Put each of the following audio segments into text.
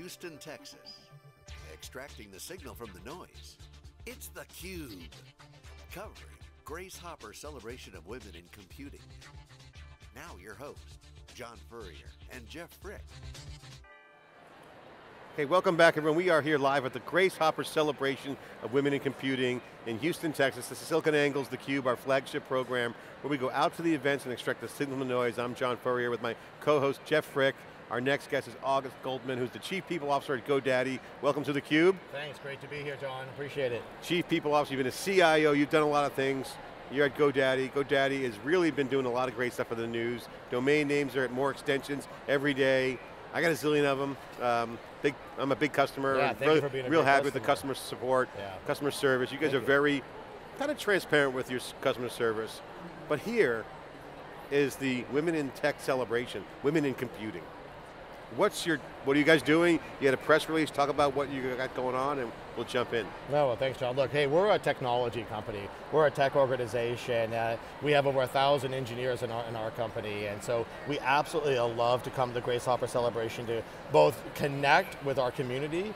Houston, Texas. Extracting the signal from the noise, it's theCUBE. Covering Grace Hopper Celebration of Women in Computing. Now your hosts, John Furrier and Jeff Frick. Hey, welcome back everyone. We are here live at the Grace Hopper Celebration of Women in Computing in Houston, Texas. This is SiliconANGLE's theCUBE, our flagship program, where we go out to the events and extract the signal from the noise. I'm John Furrier with my co-host Jeff Frick. Our next guest is August Goldman, who's the Chief People Officer at GoDaddy. Welcome to theCUBE. Thanks, great to be here, John, appreciate it. Chief People Officer, you've been a CIO, you've done a lot of things. You're at GoDaddy. GoDaddy has really been doing a lot of great stuff for the news. Domain names are at more extensions every day. I got a zillion of them. I'm a big customer. Yeah, thank you for being a real great happy with the customer. customer support, Yeah. customer service. You guys are very kind of transparent with your customer service. But here is the Women in Tech celebration, Women in Computing. What are you guys doing? You had a press release, talk about what you got going on and we'll jump in. No, well, thanks, John. Look, hey, we're a technology company. We're a tech organization. We have over 1,000 engineers in our company, and so we absolutely love to come to the Grace Hopper Celebration to both connect with our community,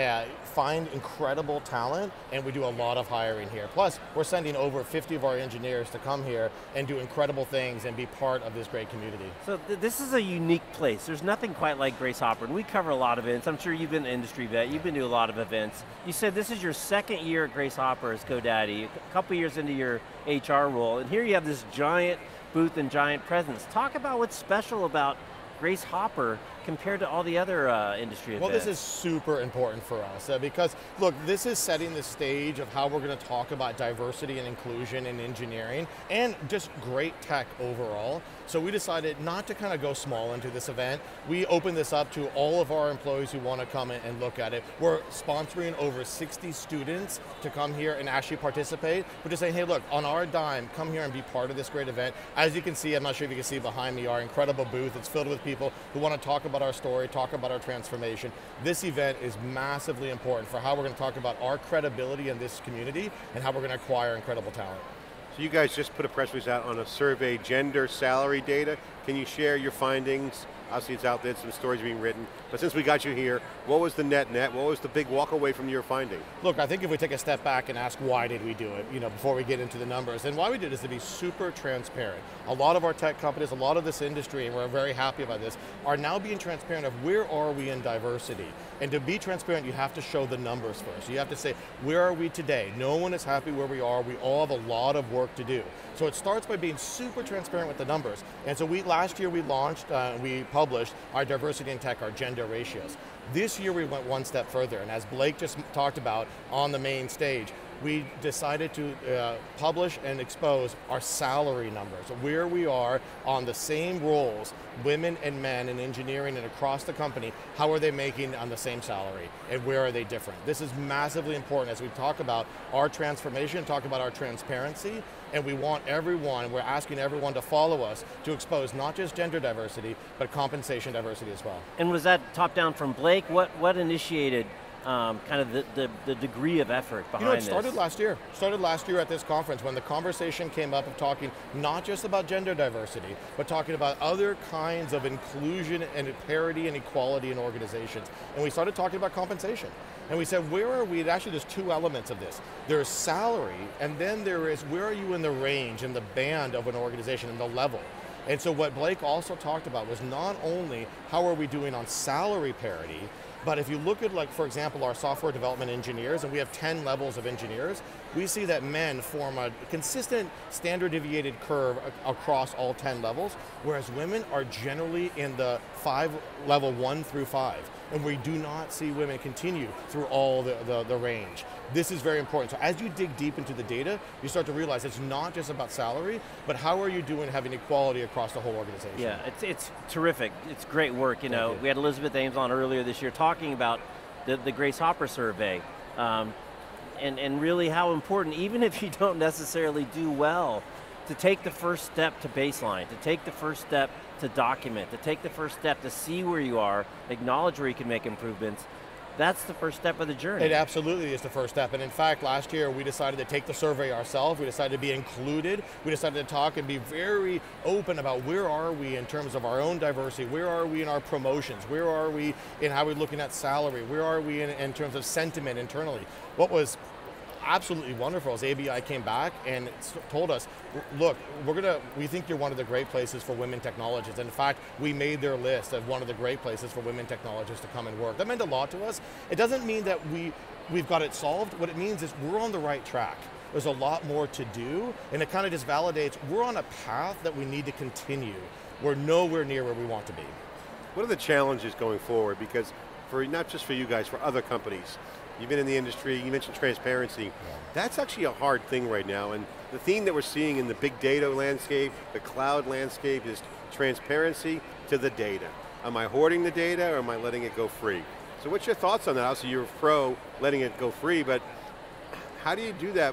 find incredible talent, and we do a lot of hiring here. Plus, we're sending over 50 of our engineers to come here and do incredible things and be part of this great community. So this is a unique place. There's nothing quite like Grace Hopper, and we cover a lot of events. I'm sure you've been an industry vet, you've been to a lot of events. You said this is your second year at Grace Hopper as GoDaddy, a couple years into your HR role, and here you have this giant booth and giant presence. Talk about what's special about Grace Hopper compared to all the other industry events. Well, this is super important for us because, look, this is setting the stage of how we're going to talk about diversity and inclusion in engineering and just great tech overall. So we decided not to kind of go small into this event. We opened this up to all of our employees who want to come in and look at it. We're sponsoring over 60 students to come here and actually participate. We're just saying, hey, look, on our dime, come here and be part of this great event. As you can see, I'm not sure if you can see behind me, our incredible booth. It's filled with people who want to talk about our story, talk about our transformation. This event is massively important for how we're going to talk about our credibility in this community and how we're going to acquire incredible talent. So you guys just put a press release out on a survey, gender salary data. Can you share your findings? Obviously it's out there, some stories being written, but since we got you here, what was the net? What was the big walk away from your finding? Look, I think if we take a step back and ask why did we do it, before we get into the numbers, and why we did it is to be super transparent. A lot of our tech companies, a lot of this industry, and we're very happy about this, are now being transparent of where are we in diversity. And to be transparent, you have to show the numbers first. You have to say, where are we today? No one is happy where we are. We all have a lot of work to do. So it starts by being super transparent with the numbers. And so last year we launched, we published our diversity in tech, our gender ratios. This year we went one step further, and as Blake just talked about on the main stage, we decided to publish and expose our salary numbers, where we are on the same roles, women and men in engineering and across the company, how are they making on the same salary, and where are they different? This is massively important as we talk about our transformation, talk about our transparency, and we want everyone, we're asking everyone to follow us to expose not just gender diversity, but compensation diversity as well. And was that top down from Blake? What initiated kind of the degree of effort behind this? It started last year. Started last year at this conference when the conversation came up of talking not just about gender diversity, but talking about other kinds of inclusion and parity and equality in organizations. And we started talking about compensation. And we said, where are we? Actually, there's two elements of this. There's salary, and then there is, where are you in the range and the band of an organization and the level? And so what Blake also talked about was not only how are we doing on salary parity, but if you look at, like, for example, our software development engineers, and we have 10 levels of engineers, we see that men form a consistent standard deviated curve across all 10 levels, whereas women are generally in the level 1 through 5. And we do not see women continue through all the range. This is very important. So as you dig deep into the data, you start to realize it's not just about salary, but how are you doing having equality across the whole organization? Yeah, it's terrific. It's great work. We had Elizabeth Ames on earlier this year talking about the Grace Hopper survey, and really how important, even if you don't necessarily do well, to take the first step to baseline, to take the first step to document, to take the first step to see where you are, acknowledge where you can make improvements. that's the first step of the journey. It absolutely is the first step. And in fact, last year we decided to take the survey ourselves. We decided to be included. We decided to talk and be very open about where are we in terms of our own diversity, where are we in our promotions, where are we in how we're looking at salary, where are we in terms of sentiment internally. What was absolutely wonderful as ABI came back and told us, look, we think you're one of the great places for women technologists. In fact, we made their list of one of the great places for women technologists to come and work. That meant a lot to us. It doesn't mean that we've got it solved. What it means is we're on the right track. There's a lot more to do, and it kind of just validates we're on a path that we need to continue. We're nowhere near where we want to be. What are the challenges going forward? Because not just for you guys, for other companies, you've been in the industry, you mentioned transparency. Yeah. That's actually a hard thing right now, and the theme that we're seeing in the big data landscape, the cloud landscape, is transparency to the data. Am I hoarding the data, or am I letting it go free? So what's your thoughts on that? Obviously you're pro letting it go free, but how do you do that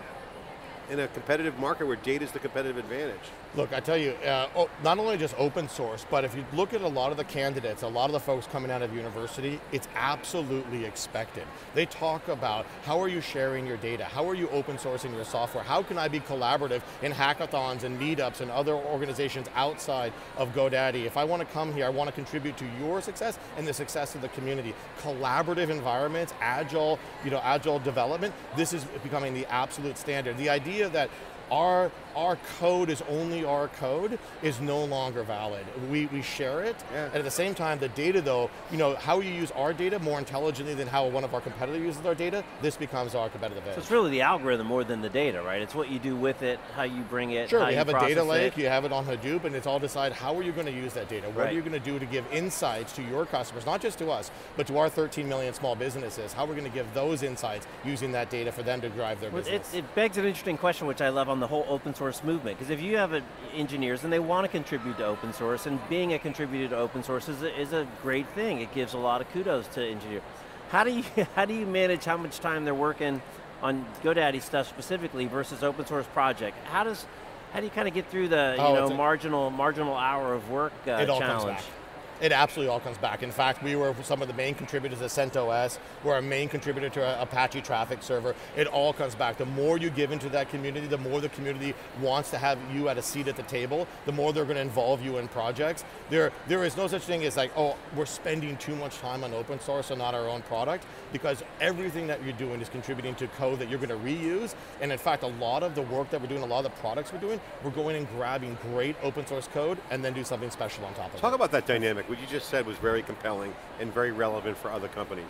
in a competitive market where data is the competitive advantage? Look, I tell you, not only just open source, but if you look at a lot of the candidates, a lot of the folks coming out of university, it's absolutely expected. They talk about how are you sharing your data? How are you open sourcing your software? How can I be collaborative in hackathons and meetups and other organizations outside of GoDaddy? If I want to come here, I want to contribute to your success and the success of the community. Collaborative environments, agile development, this is becoming the absolute standard. The idea that our code is only our code is no longer valid. We share it, and at the same time, the data though, how you use our data more intelligently than how one of our competitors uses our data, this becomes our competitive edge. So it's really the algorithm more than the data, right? It's what you do with it, how you bring it, sure, how you have process a data lake, it. you have it on Hadoop, and it's all decide how are you going to use that data? What right. are you going to do to give insights to your customers, not just to us, but to our 13 million small businesses? How we're going to give those insights using that data for them to drive their business? It begs an interesting question, which I love on the whole open source movement, because if you have engineers and they want to contribute to open source, and being a contributor to open source is a great thing. It gives a lot of kudos to engineers. How do you manage how much time they're working on GoDaddy stuff specifically versus open source project? How do you kind of get through the marginal hour of work it all challenge? Comes back. It absolutely all comes back. In fact, we were some of the main contributors to CentOS. We're a main contributor to Apache Traffic Server. It all comes back. The more you give into that community, the more the community wants to have you at a seat at the table, the more they're going to involve you in projects. There is no such thing as like, oh, we're spending too much time on open source and not our own product, because everything that you're doing is contributing to code that you're going to reuse. And in fact, a lot of the work that we're doing, a lot of the products we're doing, we're going and grabbing great open source code and then do something special on top of it. Talk about that dynamic. What you just said was very compelling and very relevant for other companies.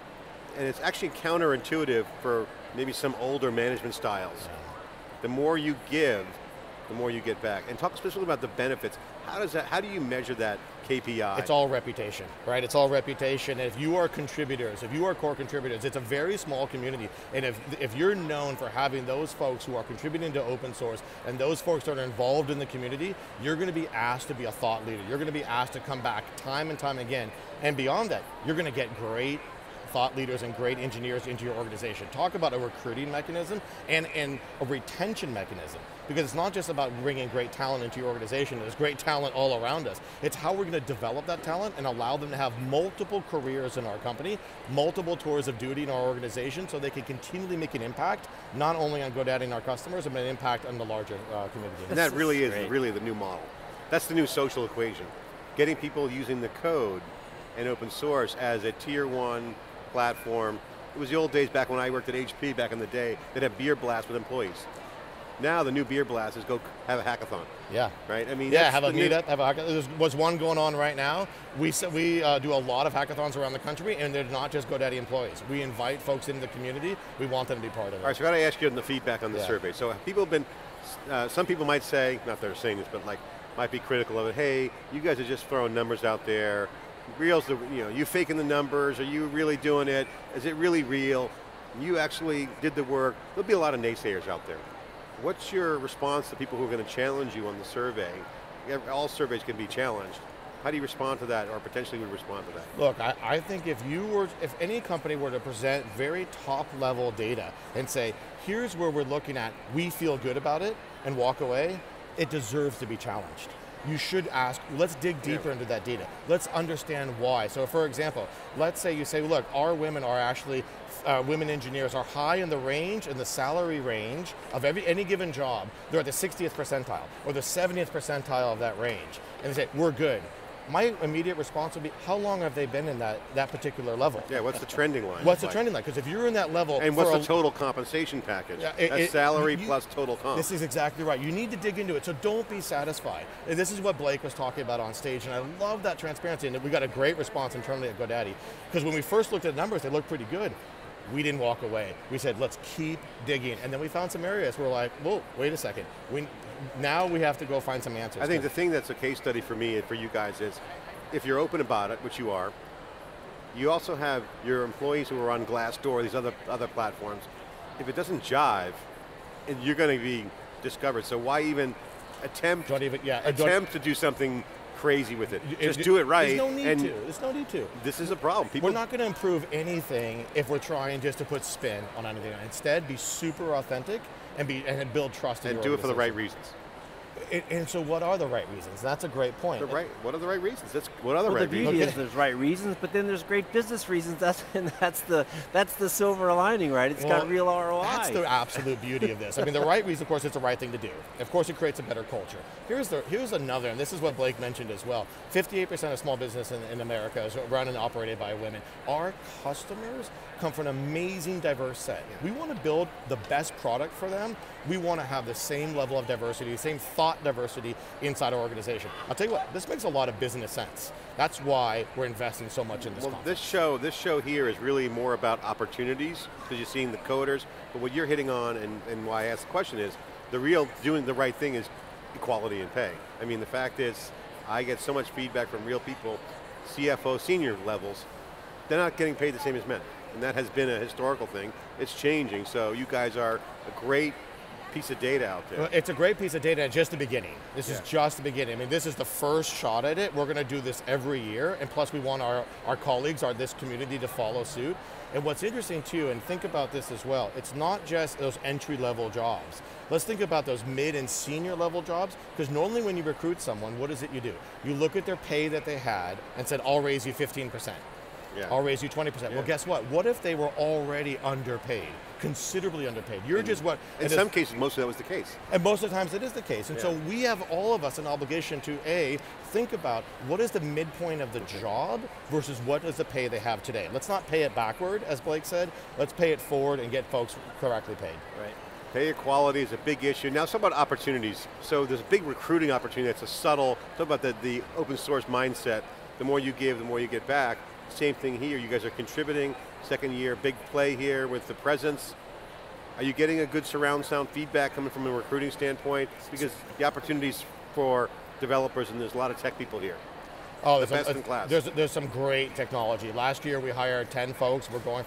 And it's actually counterintuitive for maybe some older management styles. The more you give, the more you get back. And talk specifically about the benefits. How do you measure that KPI? It's all reputation, right? It's all reputation. If you are contributors, if you are core contributors, it's a very small community. And if you're known for having those folks who are contributing to open source and those folks that are involved in the community, you're going to be asked to be a thought leader. You're going to be asked to come back time and time again. And beyond that, you're going to get great thought leaders and great engineers into your organization. Talk about a recruiting mechanism and a retention mechanism. Because it's not just about bringing great talent into your organization, there's great talent all around us. It's how we're going to develop that talent and allow them to have multiple careers in our company, multiple tours of duty in our organization, so they can continually make an impact, not only on GoDaddy and our customers, but an impact on the larger community. And that really is really the new model. That's the new social equation. Getting people using the code and open source as a tier 1 platform. It was the old days back when I worked at HP back in the day. They'd have beer blasts with employees. Now the new beer blast is go have a hackathon. Yeah. Right? I mean, yeah, have a meetup, have a hackathon. There's one going on right now. We do a lot of hackathons around the country, and they're not just GoDaddy employees. We invite folks into the community. We want them to be part of it. All right, so I got to ask you on the feedback on the survey. So people have been, some people might say, not that they're saying this, but like might be critical of it. Hey, you guys are just throwing numbers out there. Real's the, you faking the numbers? Are you really doing it? Is it really real? You actually did the work. There'll be a lot of naysayers out there. What's your response to people who are going to challenge you on the survey? All surveys can be challenged. How do you respond to that, or potentially would respond to that? Look, I think if any company were to present very top level data and say, here's where we're looking at, we feel good about it, and walk away, it deserves to be challenged. you should ask, let's dig deeper into that data. Let's understand why. So for example, let's say you say, look, our women are actually, women engineers are high in the range, in the salary range of any given job. They're at the 60th percentile or the 70th percentile of that range. And they say, we're good. My immediate response would be, how long have they been in that particular level? Yeah, what's the trending line? What's the trending line? Because if you're in that level... And what's the total compensation package? Yeah, salary plus total comp. This is exactly right. You need to dig into it, so don't be satisfied. And this is what Blake was talking about on stage, and I love that transparency, and we got a great response internally at GoDaddy. Because when we first looked at the numbers, they looked pretty good. We didn't walk away. We said, let's keep digging. And then we found some areas where we're like, whoa, wait a second. Now we have to go find some answers. I think the thing that's a case study for me and for you guys is, if you're open about it, which you are, you also have your employees who are on Glassdoor, these other platforms. If it doesn't jive, you're going to be discovered. So why even attempt to do something crazy with it? Just do it right. There's no need to. There's no need to. This is a problem. We're not going to improve anything if we're trying just to put spin on anything. Instead, be super authentic and build trust in your organization. And do it for the right reasons. And so what are the right reasons? That's a great point. What are the right reasons? What are the right reasons? The beauty is there's right reasons, but then there's great business reasons. That's the silver lining, right? It's got real ROI. That's the absolute beauty of this. I mean, the right reason, of course, it's the right thing to do. Of course, it creates a better culture. Here's another, and this is what Blake mentioned as well. 58% of small business in America is run and operated by women. Our customers come from an amazing diverse set. We want to build the best product for them. We want to have the same level of diversity, same thought diversity inside our organization. I'll tell you what, this makes a lot of business sense. That's why we're investing so much in this conference. This show here is really more about opportunities, because you're seeing the coders, but what you're hitting on, and why I asked the question is, doing the right thing is equality in pay. I mean, the fact is, I get so much feedback from real people, CFO, senior levels, they're not getting paid the same as men. And that has been a historical thing. It's changing, so you guys are a great piece of data out there. Well, it's a great piece of data at just the beginning. This is just the beginning. I mean, this is the first shot at it. We're going to do this every year, and plus we want our colleagues, this community to follow suit. And what's interesting too, and think about this as well, it's not just those entry-level jobs. Let's think about those mid and senior level jobs, because normally when you recruit someone, what is it you do? You look at their pay that they had and said, I'll raise you 15%. Yeah. I'll raise you 20%. Yeah. Well, guess what? What if they were already underpaid, considerably underpaid? In some cases, most of that was the case. And most of the times it is the case. And so we have, all of us, an obligation to think about what is the midpoint of the job versus what is the pay they have today. Let's not pay it backward, as Blake said. Let's pay it forward and get folks correctly paid. Right. Pay equality is a big issue. Now, some about opportunities. So there's a big recruiting opportunity that's a subtle, talk about the open source mindset. The more you give, the more you get back. Same thing here, you guys are contributing, second year, big play here with the presence. Are you getting a good surround sound feedback coming from a recruiting standpoint? Because the opportunities for developers, and there's a lot of tech people here. Oh, the best in class. There's some great technology. Last year we hired 10 folks. We're going for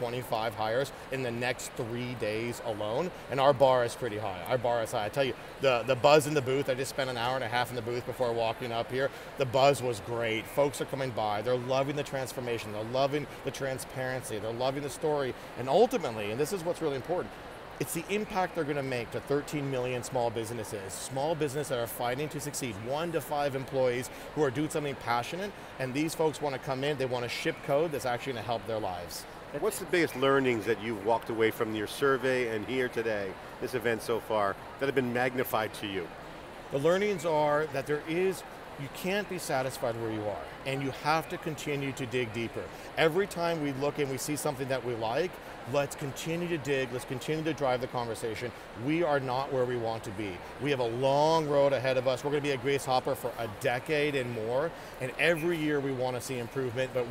25 hires in the next 3 days alone, and our bar is pretty high. Our bar is high. I tell you, the buzz in the booth, I just spent an hour and a half in the booth before walking up here. The buzz was great. Folks are coming by. They're loving the transformation. They're loving the transparency. They're loving the story. And ultimately, and this is what's really important, it's the impact they're going to make to 13 million small businesses that are fighting to succeed, 1 to 5 employees who are doing something passionate, and these folks want to come in, they want to ship code that's actually going to help their lives. What's the biggest learnings that you've walked away from your survey and here today, this event so far, that have been magnified to you? The learnings are that you can't be satisfied where you are, and you have to continue to dig deeper. Every time we look and we see something that we like, let's continue to dig, let's continue to drive the conversation. We are not where we want to be. We have a long road ahead of us. We're going to be at Grace Hopper for a decade and more, and every year we want to see improvement, but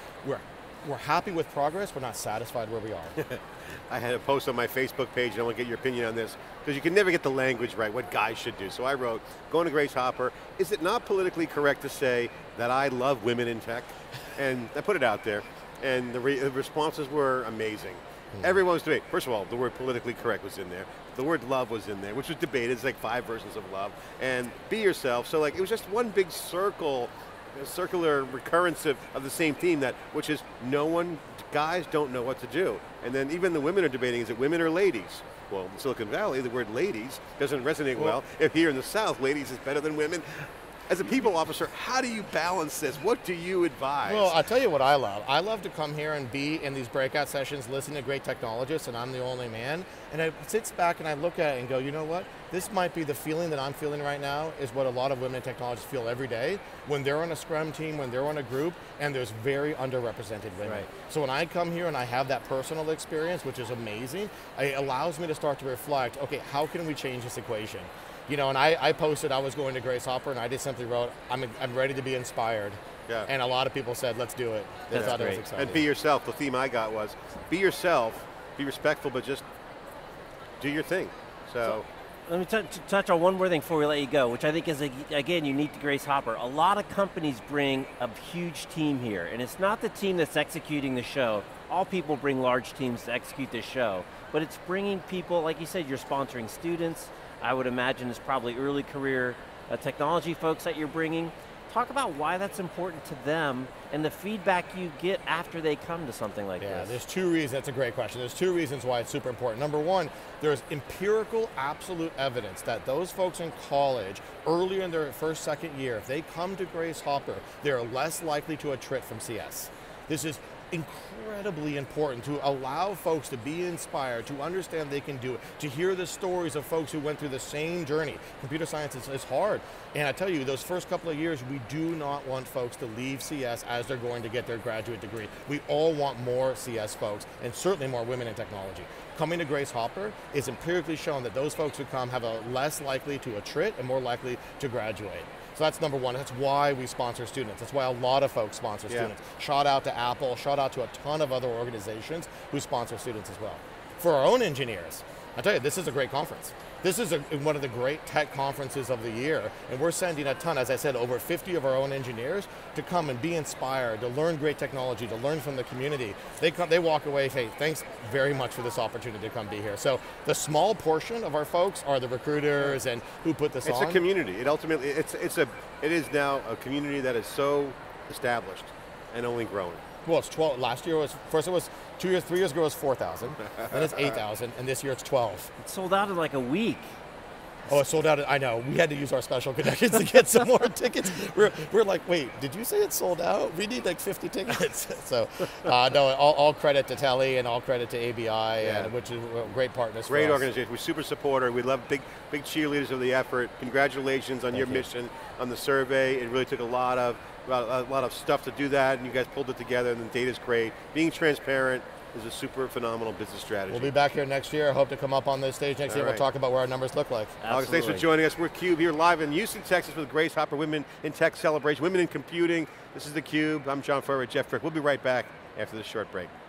we're happy with progress, we're not satisfied where we are. I had a post on my Facebook page, and I want to get your opinion on this, because you can never get the language right, what guys should do. So I wrote, going to Grace Hopper, is it not politically correct to say that I love women in tech? And I put it out there, and the responses were amazing. Everyone was debating. First of all, the word politically correct was in there. The word love was in there, which was debated. It's like 5 versions of love. And be yourself. So like it was just one big circle, a circular recurrence of the same theme, which is guys don't know what to do. And then even the women are debating, is it women or ladies? Well, in Silicon Valley, the word ladies doesn't resonate well. If here in the South, ladies is better than women. as a people officer, how do you balance this? What do you advise? Well, I'll tell you what I love. I love to come here and be in these breakout sessions, listen to great technologists, and I'm the only man. And I sit back and I look at it and go, you know what? This might be the feeling that I'm feeling right now is what a lot of women in technology feel every day when they're on a Scrum team, when they're on a group, and there's very underrepresented women. Right. So when I come here and I have that personal experience, which is amazing, it allows me to start to reflect, okay, how can we change this equation? You know, and I posted I was going to Grace Hopper, and I just simply wrote, I'm ready to be inspired. Yeah. And a lot of people said, let's do it. They thought it was exciting. And be yourself. The theme I got was, be yourself, be respectful, but just do your thing. So let me touch on one more thing before we let you go, which I think is, again, unique to Grace Hopper. A lot of companies bring a huge team here, and it's not the team that's executing the show. All people bring large teams to execute this show, but it's bringing people, like you said, you're sponsoring students. I would imagine it's probably early career technology folks that you're bringing. Talk about why that's important to them and the feedback you get after they come to something like this. Yeah, there's two reasons, that's a great question. There's two reasons why it's super important. Number one, there's empirical absolute evidence that those folks in college, earlier in their first, second year, if they come to Grace Hopper, they're less likely to attrit from CS. This is incredibly important to allow folks to be inspired, to understand they can do it, to hear the stories of folks who went through the same journey. Computer science is hard. And I tell you, those first couple of years, we do not want folks to leave CS as they're going to get their graduate degree. We all want more CS folks, and certainly more women in technology. Coming to Grace Hopper is empirically shown that those folks who come have a less likely to attrit and more likely to graduate. So that's number one. That's why we sponsor students. That's why a lot of folks sponsor students. Shout out to Apple, shout out to a ton of other organizations who sponsor students as well. For our own engineers, I tell you, this is a great conference. This is one of the great tech conferences of the year, and we're sending a ton, as I said, over 50 of our own engineers to come and be inspired, to learn great technology, to learn from the community. They walk away and say, thanks very much for this opportunity to come be here. So the small portion of our folks are the recruiters and who put this on. It's a community. It ultimately, it is now a community that is so established and only growing. Well, it's 12. Last year was, first it was 3 years ago it was 4,000, then it's 8,000, and this year it's 12. It sold out in like a week. Oh, it sold out, I know. We had to use our special connections to get some more tickets. We're like, wait, did you say it sold out? We need like 50 tickets. So, no, all credit to Telly and all credit to ABI, which is great partners for us. Great organization. We're super supporter. We love big cheerleaders of the effort. Congratulations on your mission on the survey. It really took a lot of stuff to do that, and you guys pulled it together, and the data's great. Being transparent is a super phenomenal business strategy. We'll be back here next year. I hope to come up on this stage next year. We'll talk about what our numbers look like. Alex, thanks for joining us. We're CUBE here live in Houston, Texas for the Grace Hopper Women in Tech Celebration, Women in Computing. This is theCUBE. I'm John Furrier, Jeff Frick. We'll be right back after this short break.